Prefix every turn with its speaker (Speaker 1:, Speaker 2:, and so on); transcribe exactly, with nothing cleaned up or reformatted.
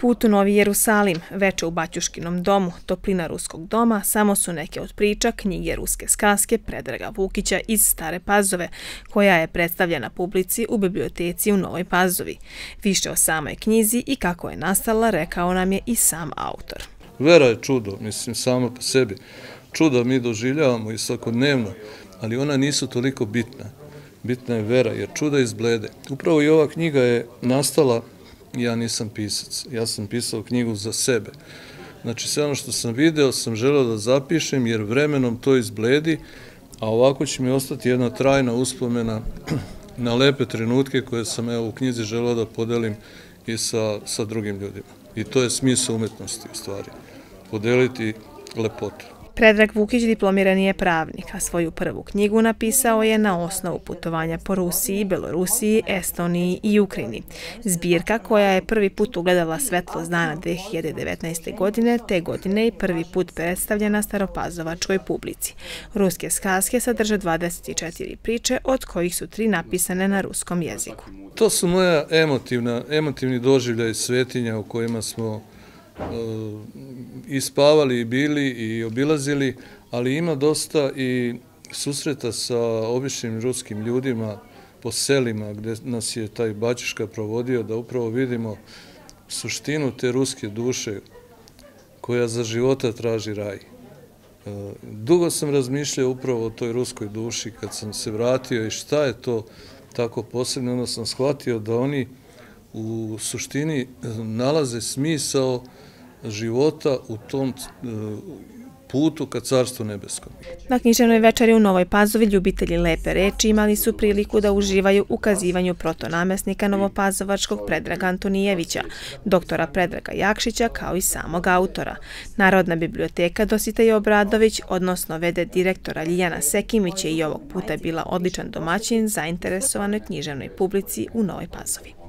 Speaker 1: put u Novi Jerusalim, veče u Baćuškinom domu, toplina ruskog doma samo su neke od priča knjige Ruske skaske Predraga Vukića iz Stare Pazove, koja je predstavljena publici u biblioteci u Novoj Pazovi. Više o samoj knjizi i kako je nastala rekao nam je i sam autor.
Speaker 2: Vera je čudo, mislim, sama po sebi. Čuda mi doživljavamo i svakodnevno, ali ona nisu toliko bitna. Bitna je vera, jer čuda izblede. Upravo i ova knjiga je nastala, ja nisam pisac, ja sam pisao knjigu za sebe. Znači, sve ono što sam video sam želeo da zapišem, jer vremenom to izbledi, a ovako će mi ostati jedna trajna uspomena na lepe trenutke koje sam evo u knjizi želeo da podelim i sa, sa drugim ljudima. I to je smisao umetnosti u stvari, podeliti lepotu.
Speaker 1: Predrag Vukić diplomirani je pravnik, a svoju prvu knjigu napisao je na osnovu putovanja po Rusiji, Belorusiji, Estoniji i Ukrajini. Zbirka koja je prvi put ugledala svetlost dana dve hiljade devetnaeste. godine, te godine i prvi put predstavljena staropazovačkoj publici. Ruske skaske sadrže dvadeset četiri priče, od kojih su tri napisane na ruskom jeziku.
Speaker 2: To su moja emotivna, emotivni doživljaj svetinja u kojima smo i spavali i bili i obilazili, ali ima dosta i susreta sa običnim ruskim ljudima po selima gde nas je taj Baćuška provodio, da upravo vidimo suštinu te ruske duše koja za života traži raj. Dugo sam razmišljao upravo o toj ruskoj duši kad sam se vratio i šta je to tako posebno, onda sam shvatio da oni u suštini nalaze smisao života u tom putu ka Carstvu nebeskom.
Speaker 1: Na književnoj večeri u Novoj Pazovi ljubitelji lepe reči imali su priliku da uživaju u ukazivanju protonamesnika novopazovačkog Predraga Antonijevića, doktora Predraga Jakšića, kao i samog autora. Narodna biblioteka Dositej Obradović, odnosno v d direktora Ljiljana Sekimić, je i ovog puta bila odličan domaćin zainteresovanoj književnoj publici u Novoj Pazovi.